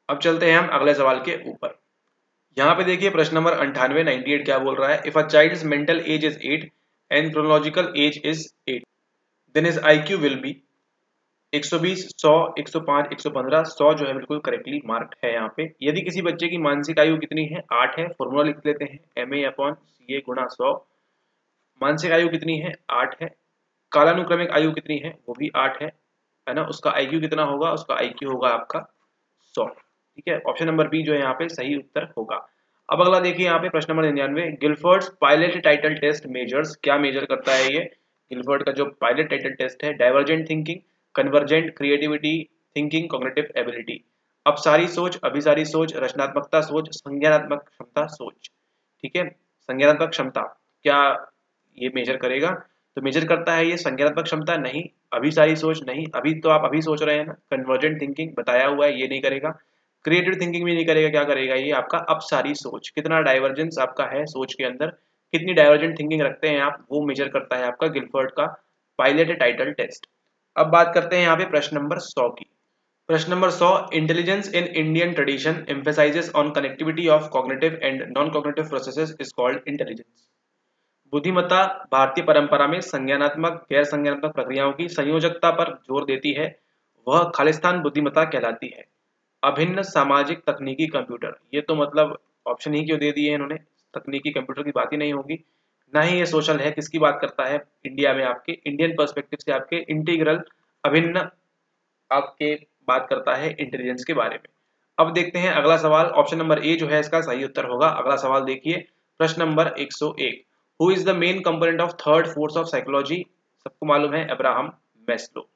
अब चलते हैं हम अगले सवाल के ऊपर। यहाँ पे देखिए प्रश्न नंबर अंठानवे नाइनटी एट क्या बोल रहा है, if a child's mental age is eight and chronological age is eight then is IQ will be एक सौ बीस, सौ, एक सौ पाँच, एक सौ पंद्रह, सौ जो है बिल्कुल करेक्टली मार्क्ड है यहाँ पे। यदि किसी बच्चे की मानसिक आयु कितनी है, आठ है, फॉर्मूला लिख लेते हैं एम ए अपॉन सी ए गुणा सौ। मानसिक आयु कितनी है, आठ है। कालानुक्रमिक आयु कितनी है, वो भी आठ है, है ना। उसका आईक्यू कितना होगा, उसका आईक्यू होगा आपका सौ। ठीक है, ऑप्शन नंबर बी जो है यहाँ पे सही उत्तर होगा। अब अगला देखिए यहाँ पे प्रश्न नंबर निन्यानवे, Guilford's pilot title test measures, क्या मेजर करता है ये गिलफर्ड का जो पायलट टाइटल टेस्ट है, divergent thinking, convergent creativity thinking, cognitive ability. अपसारी सोच, अभिसारी सोच, रचनात्मकता सोच, संज्ञानात्मक क्षमता सोच। ठीक है, संज्ञानात्मक क्षमता क्या ये मेजर करेगा, तो मेजर करता है ये संज्ञानात्मक क्षमता नहीं, अभिसारी सोच नहीं, अभी तो आप अभी सोच रहे हैं ना, कन्वर्जेंट थिंकिंग बताया हुआ है ये नहीं करेगा, क्रिएटिव थिंकिंग भी नहीं करेगा, क्या करेगा ये आपका अपसारी सोच, कितना डाइवर्जेंस आपका है सोच के अंदर, कितनी डाइवर्जेंट थिंकिंग रखते हैं आप, वो मेजर करता है आपका गिलफर्ड का पायलट टाइटल टेस्ट। अब बात करते हैं यहाँ पे प्रश्न नंबर सौ की। प्रश्न नंबर सौ, intelligence in Indian tradition emphasizes on connectivity of cognitive and non cognitive processes is called intelligence. बुद्धिमत्ता भारतीय परंपरा में संज्ञानात्मक गैर संज्ञानात्मक प्रक्रियाओं की संयोजकता पर जोर देती है, वह खालिस्तान बुद्धिमत्ता कहलाती है। अभिन्न सामाजिक तकनीकी कंप्यूटर, ये तो मतलब ऑप्शन ही क्यों दे दिए इन्होंने, तकनीकी कंप्यूटर की बात ही नहीं होगी, ना ही ये सोशल है। किसकी बात करता है, इंडिया में आपके इंडियन पर्सपेक्टिव से आपके इंटीग्रल अभिन्न आपके बात करता है इंटेलिजेंस के बारे में। अब देखते हैं अगला सवाल, ऑप्शन नंबर ए जो है इसका सही उत्तर होगा। अगला सवाल देखिए प्रश्न नंबर एक सौ एक, who is the main component of third force of psychology, सबको मालूम है अब्राहम मैस्लो।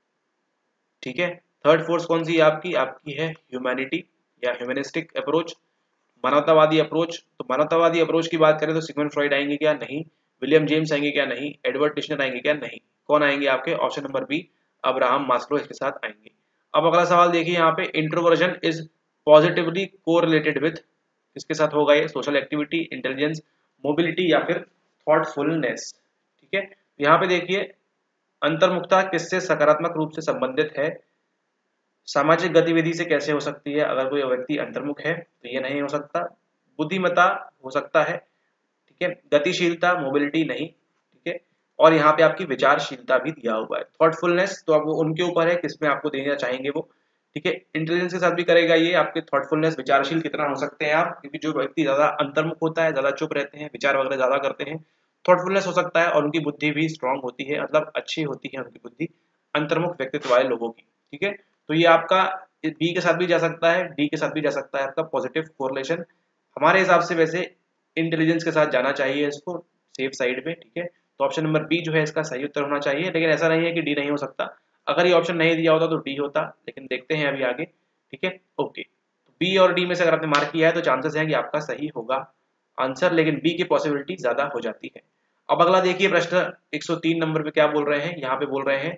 ठीक है, थर्ड फोर्स कौन सी है आपकी, आपकी है ह्यूमैनिटी या ह्यूमनिस्टिक अप्रोच, मानवतावादी अप्रोच। तो मानवतावादी अप्रोच की बात करें तो सिगमंड फ्रॉइड आएंगे क्या, नहीं। विलियम जेम्स आएंगे क्या, नहीं। एडवर्ड टिश्नर आएंगे क्या, नहीं। कौन आएंगे आपके, option number B Abraham Maslow इसके साथ आएंगे। अब अगला सवाल देखिए यहाँ पे, introversion is positively correlated with, किसके साथ होगा ये, सोशल एक्टिविटी, इंटेलिजेंस, मोबिलिटी या फिर थॉटफुलनेस। ठीक है, यहाँ पे देखिए अंतर्मुखता किससे सकारात्मक रूप से संबंधित है, सामाजिक गतिविधि से कैसे हो सकती है, अगर कोई व्यक्ति अंतर्मुख है तो ये नहीं हो सकता। बुद्धिमत्ता हो सकता है, ठीक है। गतिशीलता, मोबिलिटी नहीं, ठीक है। और यहाँ पे आपकी विचारशीलता भी दिया हुआ है। थॉटफुलनेस तो अब वो उनके ऊपर है किसमें आपको देना चाहेंगे वो, ठीक है। इंटेलिजेंस के साथ भी करेगा ये आपके, थॉटफुलनेस, विचारशील कितना हो सकते हैं आप, क्योंकि जो व्यक्ति ज्यादा अंतर्मुख होता है, ज्यादा चुप रहते हैं, विचार वगैरह ज्यादा करते हैं, थॉटफुलनेस हो सकता है, और उनकी बुद्धि भी स्ट्रांग होती है, मतलब अच्छी होती है उनकी बुद्धि अंतर्मुख व्यक्तित्व वाले लोगों की। ठीक है, तो ये आपका बी के साथ भी जा सकता है, डी के साथ भी जा सकता है आपका पॉजिटिव कोरिलेशन। हमारे हिसाब से वैसे इंटेलिजेंस के साथ जाना चाहिए इसको, सेफ साइड में। ठीक है, तो ऑप्शन नंबर बी जो है इसका सही उत्तर होना चाहिए, लेकिन ऐसा नहीं है कि डी नहीं हो सकता। अगर ये ऑप्शन नहीं दिया होता तो डी होता, लेकिन देखते हैं अभी आगे। ठीक है, ओके, तो बी और डी में से अगर आपने मार्क किया है तो चांसेस है कि आपका सही होगा आंसर, लेकिन बी की पॉसिबिलिटी ज्यादा हो जाती है। अब अगला देखिए प्रश्न एक सौ तीन नंबर पे क्या बोल रहे हैं, यहाँ पे बोल रहे हैं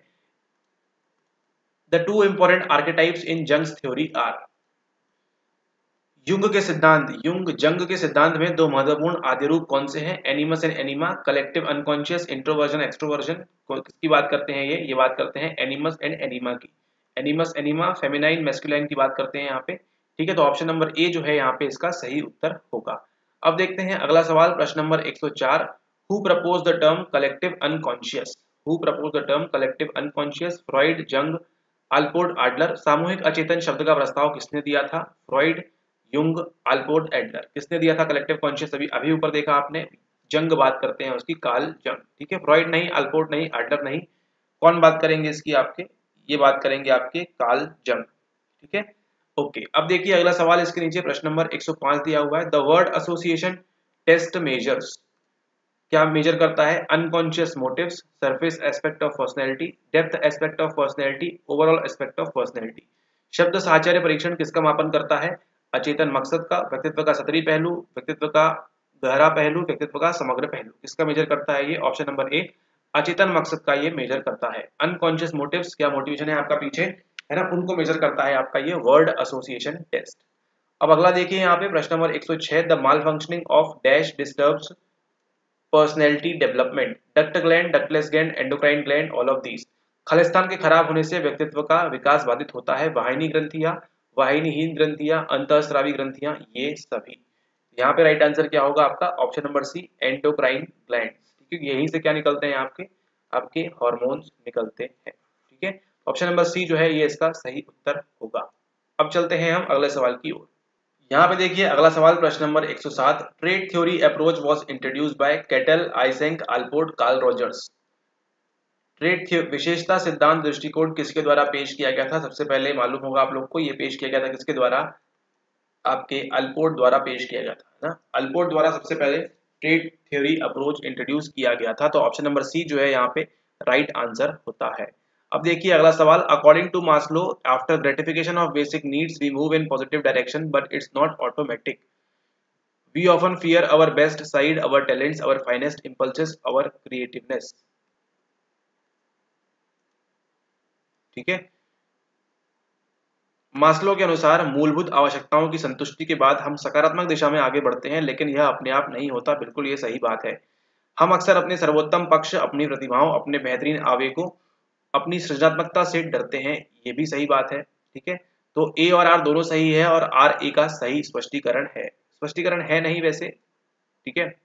the two important archetypes in Jung's theory are. Jung के सिद्धांत, युंग जंग के सिद्धांत में दो महत्वपूर्ण आदि रूप कौन से हैं, animus and anima, collective unconscious, introversion extroversion. किसकी बात करते हैं ये ये बात करते हैं एनिमस एंड एनिमा की। एनिमस एनिमा, फेमिनाइन मैस्कुलाइन की बात करते हैं यहाँ पे। ठीक है, तो ऑप्शन नंबर ए जो है यहाँ पे इसका सही उत्तर होगा। अब देखते हैं अगला सवाल, प्रश्न नंबर एक सौ चार, who propose the term collective unconscious, who propose the term collective unconscious, Freud, Jung, Allport, Adler. सामूहिक अचेतन शब्द का प्रस्ताव किसने दिया था, फ्रॉइड, युंग, आल्पोर्ट, एडलर। किसने दिया था कलेक्टिव कॉन्शियस, अभी अभी ऊपर देखा आपने, जंग बात करते हैं उसकी, कार्ल जंग। ठीक है, फ्रॉइड नहीं, आल्पोर्ट नहीं, एडलर नहीं, कौन बात करेंगे इसकी आपके, ये बात करेंगे आपके कार्ल जंग। ठीक है, ओके। अब देखिए अगला सवाल, इसके नीचे प्रश्न नंबर एक सौ पाँच दिया हुआ है, the word association test measures, क्या मेजर करता है, unconscious motives, surface aspect of personality, depth aspect of personality, overall aspect of personality. शब्द साहचर्य परीक्षण किसका मापन करता है, अचेतन मकसद का, व्यक्तित्व का सतरी पहलू, व्यक्तित्व का गहरा पहलू, व्यक्तित्व का समग्र पहलू। किसका मेजर करता है ये, ऑप्शन नंबर ए अचेतन मकसद का ये मेजर करता है। अनकॉन्शियस मोटिव्स, क्या मोटिवेशन है आपका पीछे, है ना, उनको मेजर करता है आपका ये वर्ड एसोसिएशन टेस्ट। अब अगला देखिए यहाँ पे प्रश्न नंबर एक सौ छह, the malfunctioning of dash disturbs personality development, duct gland, ductless gland, endocrine gland, all of these. खालिस्तान के खराब होने से व्यक्तित्व का विकास बाधित होता है, वाहिनी ग्रंथि या वाहिनीहीन ग्रंथियां, अंतःस्रावी ग्रंथियां, ये सभी। यहाँ पे राइट आंसर क्या होगा आपका option number C, endocrine glands. ठीक है, यहीं से क्या निकलते हैं आपके आपके हार्मोन्स निकलते हैं। ठीक है, ऑप्शन नंबर सी जो है ये इसका सही उत्तर होगा। अब चलते हैं हम अगले सवाल की ओर। यहाँ पे देखिए अगला सवाल प्रश्न नंबर एक सौ सात, trait theory approach was introduced by Cattell, Eysenck, Allport, Carl Rogers. Trait विशेषता सिद्धांत दृष्टिकोण किसके द्वारा पेश किया गया था? सबसे पहले मालूम होगा आप लोग को, ये पेश किया गया था किसके द्वारा? आपके अल्पोर्ट द्वारा पेश किया गया था ना। अल्पोर्ट द्वारा सबसे पहले ट्रेड थ्योरी अप्रोच इंट्रोड्यूस किया गया था। तो ऑप्शन नंबर सी जो है यहाँ पे राइट आंसर होता है। अब देखिए अगला सवाल, according to Maslow after gratification of basic needs we move in positive direction but it's not automatic. We often fear our best side, our talents, our finest impulses, our creativeness. ठीक है, Maslow के अनुसार मूलभूत आवश्यकताओं की संतुष्टि के बाद हम सकारात्मक दिशा में आगे बढ़ते हैं, लेकिन यह अपने आप नहीं होता। बिल्कुल ये सही बात है। हम अक्सर अपने सर्वोत्तम पक्ष, अपनी प्रतिभाओं, अपने बेहतरीन आवेगों, अपनी सृजनात्मकता से डरते हैं। ये भी सही बात है। ठीक है, तो ए और आर दोनों सही है और आर ए का सही स्पष्टीकरण है। स्पष्टीकरण है नहीं वैसे। ठीक है,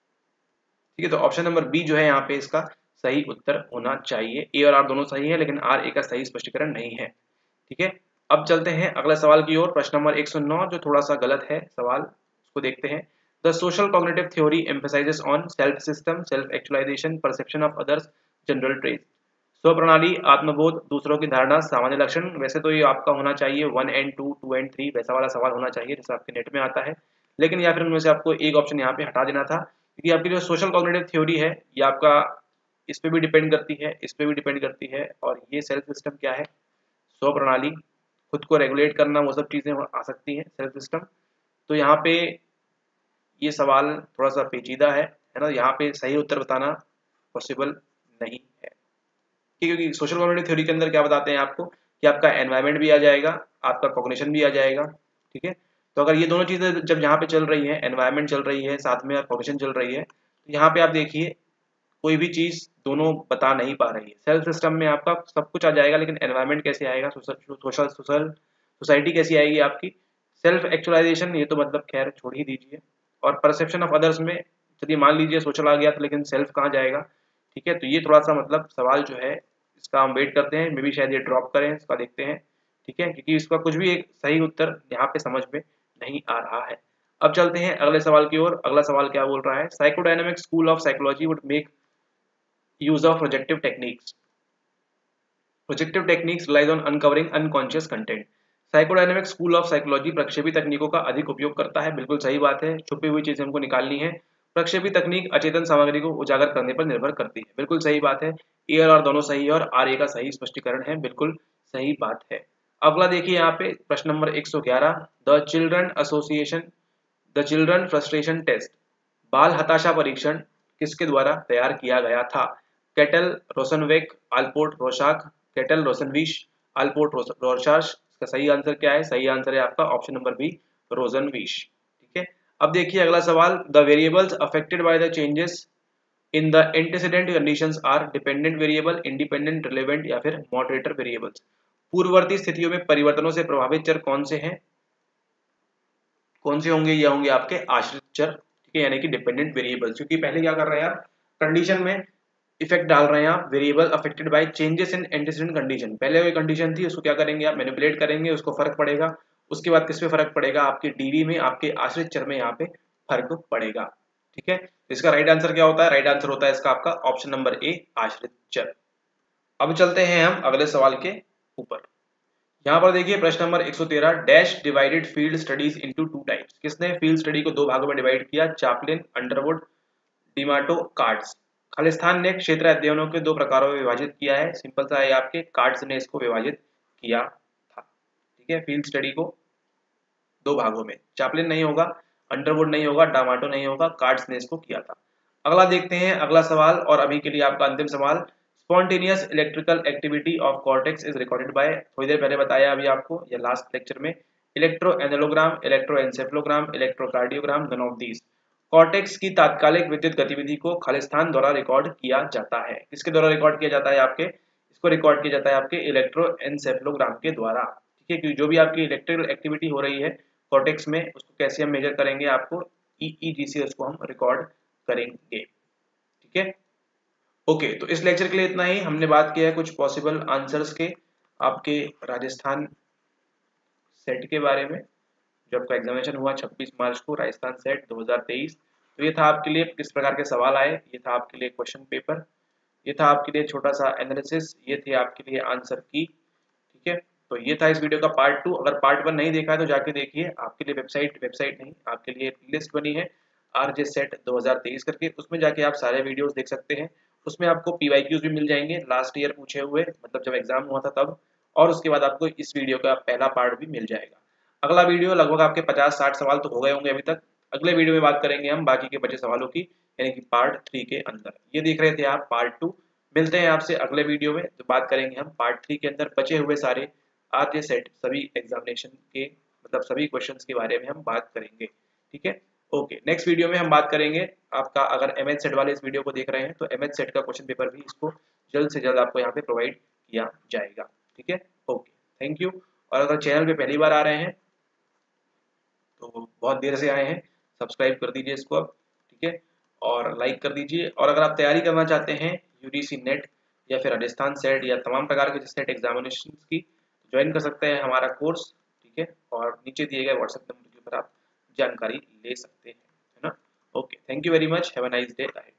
ठीक है, तो ऑप्शन नंबर बी जो है यहाँ पे इसका सही उत्तर होना चाहिए। ए और आर दोनों सही है लेकिन आर ए का सही स्पष्टीकरण नहीं है। ठीक है, अब चलते हैं अगले सवाल की ओर। प्रश्न नंबर एक सौ नौ जो थोड़ा सा गलत है सवाल, उसको देखते हैं। The social cognitive theory emphasizes on self system, self actualization, perception of others, general traits. स्व प्रणाली, आत्मबोध, दूसरों की धारणा, सामान्य लक्षण। वैसे तो ये आपका होना चाहिए one and two, two and three, वैसा वाला सवाल होना चाहिए जैसा आपके नेट में आता है, लेकिन या फिर उनमें से आपको एक ऑप्शन यहाँ पे हटा देना था, क्योंकि आपकी जो सोशल कॉग्निटिव थ्योरी है ये आपका इस पे भी डिपेंड करती है, इस पे भी डिपेंड करती है। और ये सेल्फ सिस्टम क्या है? स्व प्रणाली, खुद को रेगुलेट करना, वो सब चीज़ें आ सकती हैं सेल्फ सिस्टम। तो यहाँ पे ये सवाल थोड़ा सा पेचीदा है है ना, यहाँ पे सही उत्तर बताना पॉसिबल नहीं है, क्योंकि सोशल कॉग्निटिव थ्योरी के अंदर क्या बताते हैं आपको कि आपका एनवायरनमेंट भी आ जाएगा, आपका कॉग्निशन भी आ जाएगा। ठीक है, तो अगर ये दोनों चीज़ें जब यहाँ पे चल रही है, एनवायरनमेंट चल रही है साथ में कॉग्निशन चल रही है, तो यहाँ पे आप देखिए कोई भी चीज़ दोनों बता नहीं पा रही है। सेल्फ सिस्टम में आपका सब कुछ आ जाएगा लेकिन एनवायरनमेंट कैसे आएगा, सोशल सोशल सोसाइटी कैसी आएगी आपकी, सेल्फ एक्चुअलाइजेशन ये तो मतलब खैर छोड़ ही दीजिए। और परसेप्शन ऑफ अदर्स में चलिए मान लीजिए सोशल आ गया तो लेकिन सेल्फ कहाँ जाएगा। ठीक है, तो ये थोड़ा सा मतलब सवाल जो है इसका हम वेट करते हैं, मे बी शायद ये ड्रॉप करें, इसका देखते हैं। ठीक है, क्योंकि इसका कुछ भी एक सही उत्तर यहाँ पे समझ में नहीं आ रहा है। अब चलते हैं अगले सवाल की ओर। अगला सवाल क्या बोल रहा है? Psychodynamic school of psychology would make use of projective techniques. Projective techniques relies on uncovering unconscious content. Psychodynamic school of psychology प्रक्षेपी तकनीकों का अधिक उपयोग करता है। बिल्कुल सही बात है, छुपी हुई चीजें हमको निकालनी है। प्रक्षेपी तकनीक अचेतन सामग्री को उजागर करने पर निर्भर करती है। बिल्कुल सही बात है, ए और आर दोनों सही है और आर ए का सही स्पष्टीकरण है। बिल्कुल सही बात है। अगला देखिए यहाँ पे प्रश्न नंबर एक सौ ग्यारह, the children association the children frustration test, बाल हताशा परीक्षण किसके द्वारा तैयार किया गया था? Cattell, Rosenzweig, Allport Rorschach, Cattell Rosenzweig, Allport Rorschach. इसका सही आंसर क्या है? सही आंसर है आपका ऑप्शन नंबर बी, रोजनविश। ठीक है, अब देखिए अगला सवाल, the variables affected by the changes in the antecedent conditions are dependent variable, independent, relevant या फिर मॉडरेटर वेरिएबल्स। पूर्ववर्ती स्थितियों में परिवर्तनों से प्रभावित चर कौन से हैं? कौन से होंगे? ये होंगे आपके आश्रित चर। ठीक है, यानी कि डिपेंडेंट वेरिएबल्स, क्योंकि पहले क्या कर रहे हैं आप, कंडीशन में इफेक्ट डाल रहे हैं आप। Variable affected by changes in antecedent condition, पहले कोई कंडीशन थी उसको क्या करेंगे आप, मैनिपुलेट करेंगे, उसको फर्क पड़ेगा। उसके बाद किस पे फर्क पड़ेगा? आपके डीवी में, आपके आश्रित चर में यहाँ पे फर्क पड़ेगा। ठीक है, इसका राइट आंसर क्या होता है? राइट आंसर होता है इसका आपका ऑप्शन नंबर ए, आश्रित चर। अब चलते हैं हम अगले सवाल के ऊपर। यहाँ पर देखिए प्रश्न नंबर एक सौ तेरह, dash divided field studies into two types. किसने फील्ड स्टडी को दो भागों में डिवाइड किया? Chaplin, Underwood, D'Amato, Katz. खालिस्तान ने क्षेत्र अध्ययनों के दो प्रकारों में विभाजित किया है। सिंपल सा है, आपके कार्ड्स ने इसको विभाजित किया था। ठीक है, फील्ड स्टडी को दो भागों में, चैपलिन नहीं होगा, अंडरवुड नहीं होगा, डामाटो नहीं होगा, कार्ड्स ने इसको किया था। अगला देखते हैं अगला सवाल, और अभी के लिए आपका अंतिम सवाल, spontaneous electrical activity of cortex is recorded by, थोड़ी देर पहले बताया अभी आपको या लास्ट लेक्चर में, electroanalogram, electroencephalogram, electrocardiogram, none of these. Cortex की तात्कालिक विद्युत गतिविधि को खालिस्तान द्वारा रिकॉर्ड किया जाता है। किसके द्वारा रिकॉर्ड किया जाता है? आपके इसको रिकॉर्ड किया जाता है आपके इलेक्ट्रोएन्सेफलोग्राम के द्वारा। ठीक ठीक है, क्योंकि जो भी आपकी इलेक्ट्रिकल एक्टिविटी हो रही है कॉर्टेक्स में उसको कैसे हम मेजर करेंगे, आपको ई ई जी से उसको हम रिकॉर्ड करेंगे। ठीक है, ओके। तो इस लेक्चर के लिए इतना ही। हमने बात किया है कुछ पॉसिबल आंसर्स के आपके राजस्थान सेट के बारे में, जो आपका एग्जामिनेशन हुआ छब्बीस मार्च को, राजस्थान सेट दो हज़ार तेईस। तो ये था आपके लिए किस प्रकार के सवाल आए, ये था आपके लिए क्वेश्चन पेपर, ये था आपके लिए छोटा सा एनालिसिस, ये थे आपके लिए आंसर की। ठीक है, तो ये था इस वीडियो का पार्ट टू। अगर पार्ट वन नहीं देखा है तो जाके देखिए, आपके लिए वेबसाइट वेबसाइट नहीं आपके लिए लिस्ट बनी है आर जे सेट दो हज़ार तेईस करके, उसमें जाके आप सारे वीडियोस देख सकते हैं। उसमें आपको पीवाईक्यूज भी मिल जाएंगे लास्ट ईयर पूछे हुए, मतलब जब एग्जाम हुआ था तब, और उसके बाद आपको इस वीडियो का पहला पार्ट भी मिल जाएगा। अगला वीडियो लगभग आपके पचास साठ सवाल तो हो गए होंगे अभी तक। अगले वीडियो में बात करेंगे हम बाकी के बचे सवालों की, यानी कि पार्ट थ्री के अंदर। ये देख रहे थे आप पार्ट टू। मिलते हैं आपसे अगले वीडियो में, तो बात करेंगे हम पार्ट थ्री के अंदर बचे हुए सारे आरजे सेट सभी एग्जामिनेशन के, मतलब सभी क्वेश्चंस के बारे में हम बात करेंगे। ठीक है, ओके। नेक्स्ट वीडियो में हम बात करेंगे आपका, अगर एम एच सेट वाले इस वीडियो को देख रहे हैं तो एम एच सेट का क्वेश्चन पेपर भी इसको जल्द से जल्द आपको यहाँ पे प्रोवाइड किया जाएगा। ठीक है, ओके, थैंक यू। और अगर चैनल पे पहली बार आ रहे हैं तो बहुत देर से आए हैं, सब्सक्राइब कर दीजिए इसको अब। ठीक है, और लाइक कर दीजिए। और अगर आप तैयारी करना चाहते हैं यूडीसी नेट या फिर राजस्थान सेट या तमाम प्रकार के सेट एग्जामिनेशन की, ज्वाइन कर सकते हैं हमारा कोर्स। ठीक है, और नीचे दिए गए व्हाट्सएप नंबर के ऊपर आप जानकारी ले सकते हैं, है ना। Okay, thank you very much, have a nice day.